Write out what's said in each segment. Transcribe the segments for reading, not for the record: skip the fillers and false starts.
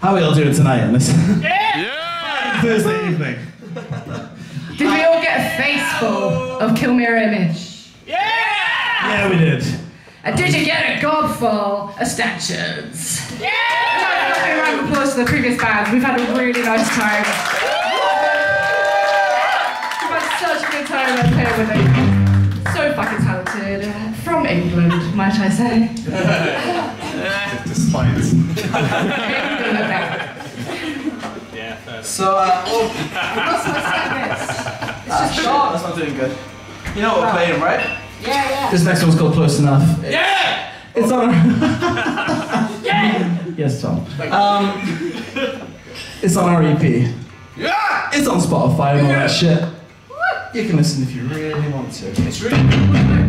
How are we all doing tonight on this Yeah! Thursday evening? Did we all get a face full of Kill Mirror Image? Yeah! Yeah, we did. And did you get a gob full of statues? Yeah! A round of applause to the previous band. We've had a really nice time. We've had such a good time up here with them. So fucking talented. From England, might I say. Despite. Yeah, fair. So, What's my segment? It's just short. that's not doing good. You know what we're playing, right? Yeah. This next one's called Close Enough. Yeah! It's on. Yeah! Yes, Tom. It's on our EP. Yeah! It's on Spotify and all that shit. You can listen if you really want to. It's really good.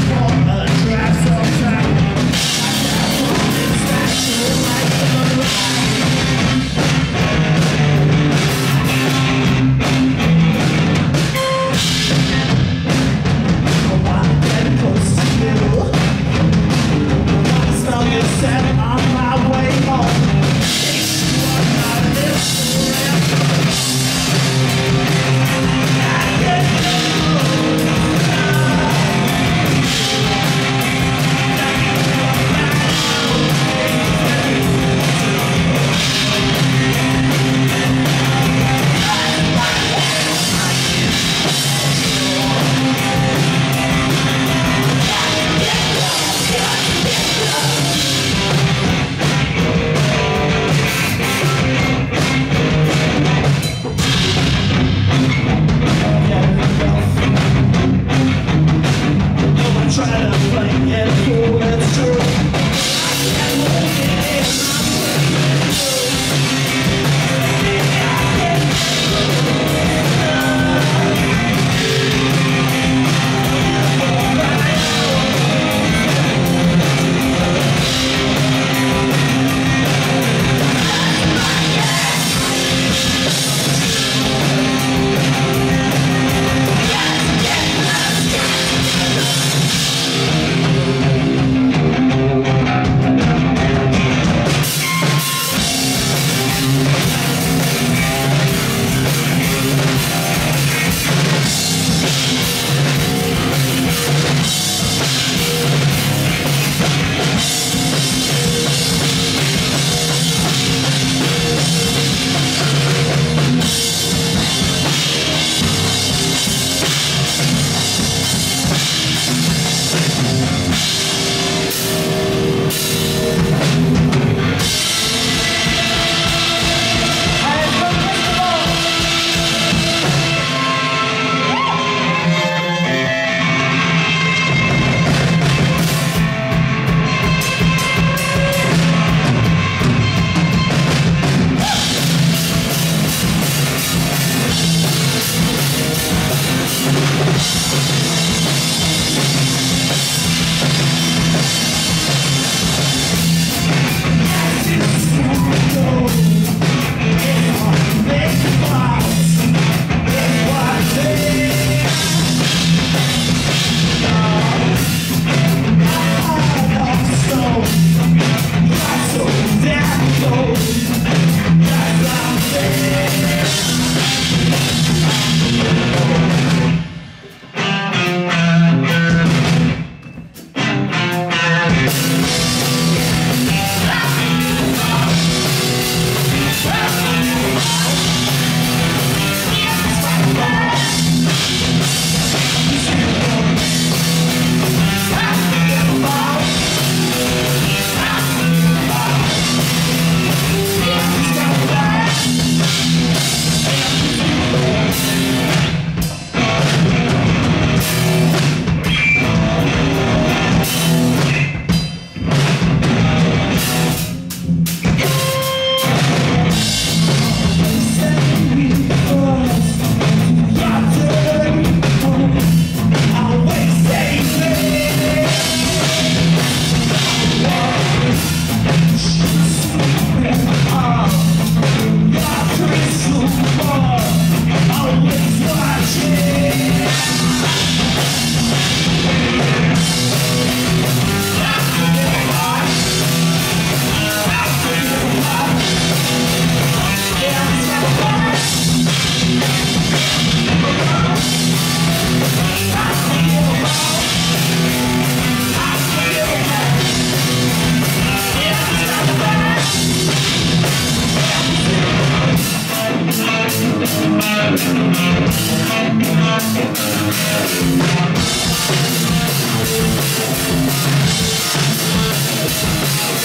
Drive sometime. I got one, it's special, like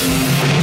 Thank you.